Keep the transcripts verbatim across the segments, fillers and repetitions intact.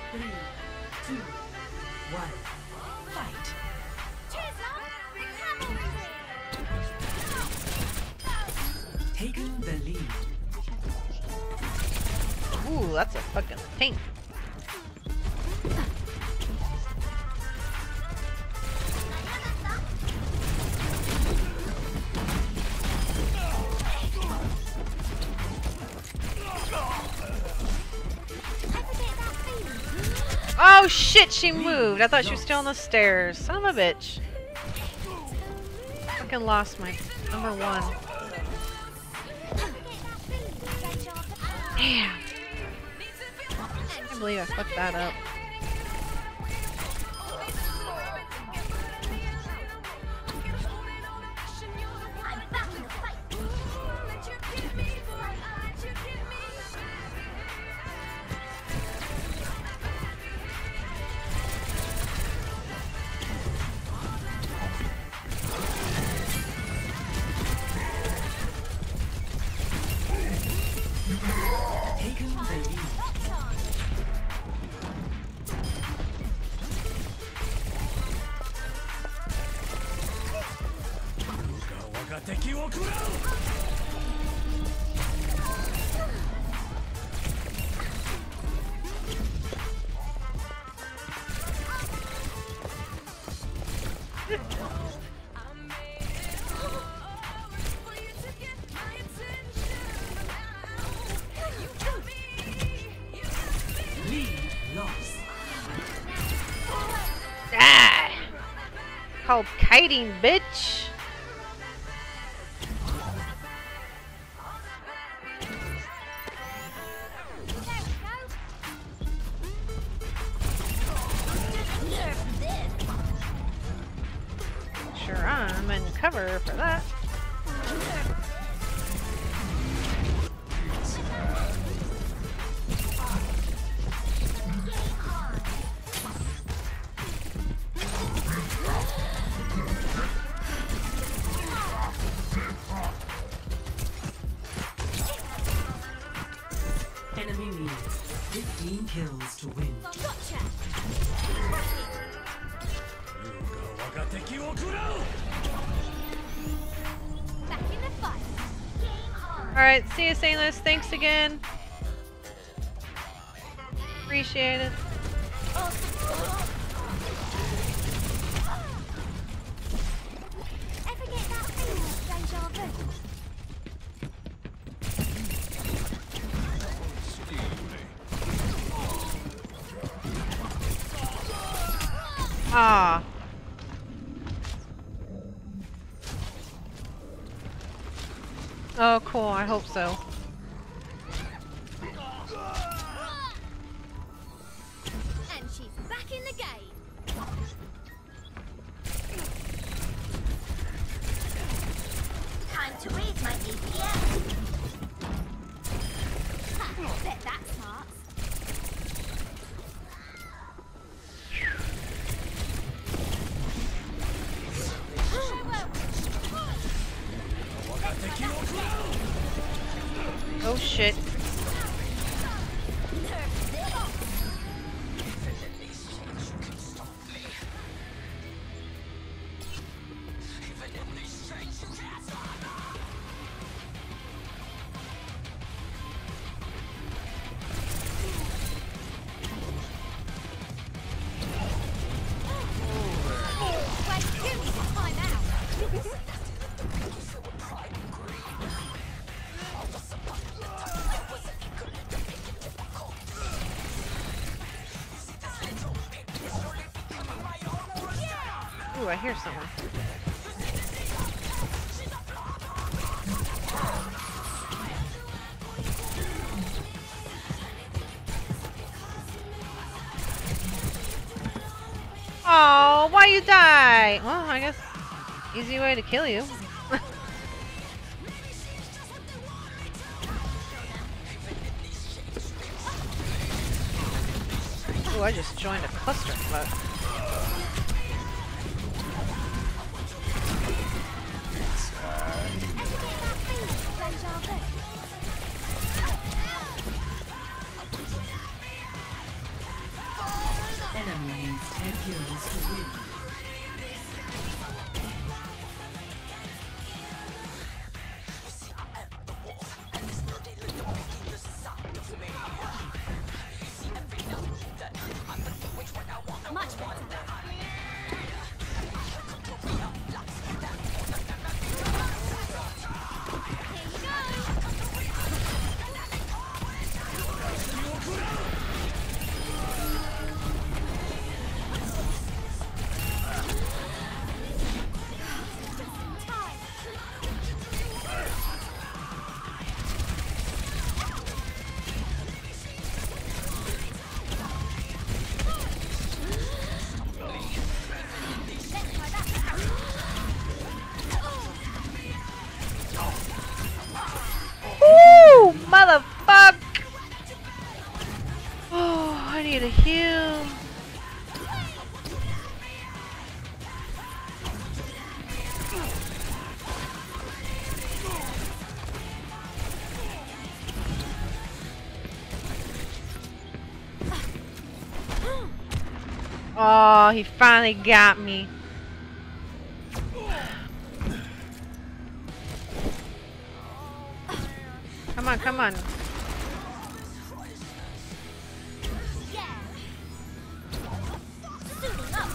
Three, two, one, fight. Taking the lead. Ooh, that's a fucking pain. Oh shit, she moved. I thought she was still on the stairs. Son of a bitch. Fucking lost my number one. Damn. I can't believe I fucked that up. Ah! Called kiting, bitch. Sure, I'm in cover for that. Enemy needs fifteen kills to win. Alright, see you, Saintless. Thanks again. Appreciate it. Ah. Oh, cool. I hope so. And she's back in the game. Time to read my D P S. Ha, bet that's smart. Oh shit. Ooh, I hear someone. Oh, why you die? Well, I guess easy way to kill you. Ooh, I just joined a cluster, but Enemy needs ten kills to win. Much better. Woo! Motherfuck! Oh, I need a heal. Oh, he finally got me. Come on, come on. Yeah. Suiting up.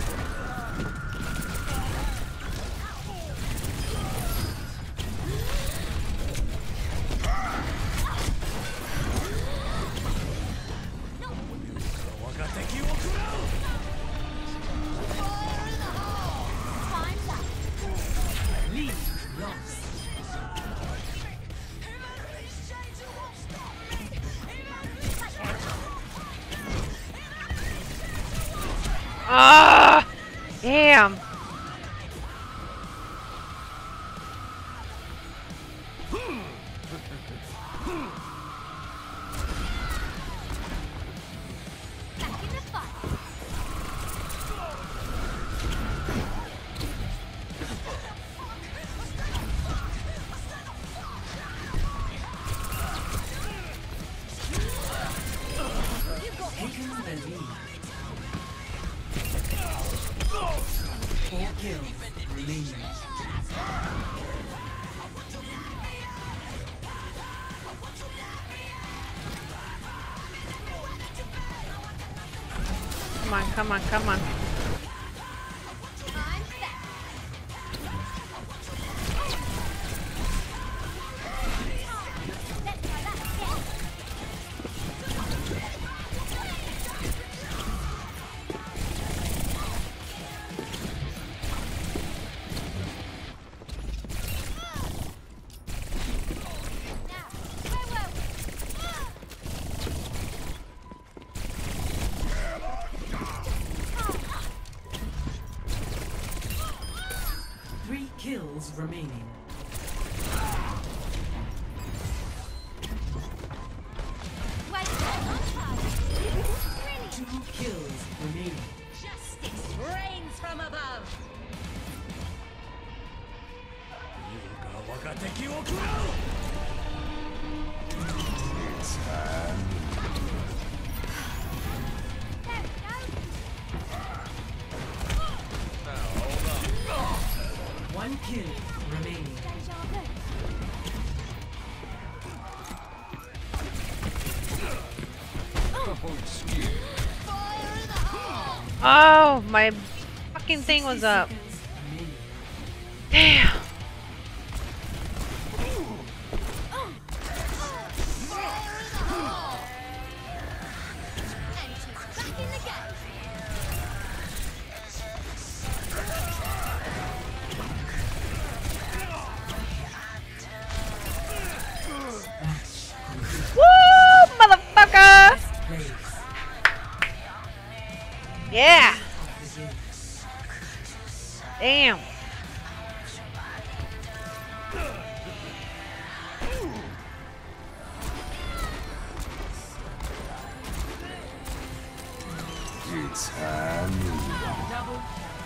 Time's up. Lead lost. Ah! Damn. Back in the fight. Taken the lead. Four kills remaining. Come on, come on, come on. I'm back. Let's try that again. Now, where were we? Three kills remaining. Wait, on target. Really? Two kills remaining. Justice reigns from above. There we go. One kill remaining. Deja vu. Fire in the hole. Oh, my fucking thing was up. Seconds remaining. Damn. Fire in the hole. And she's back in the game. Woo, motherfucker! Place. Yeah. Damn. It's time. Double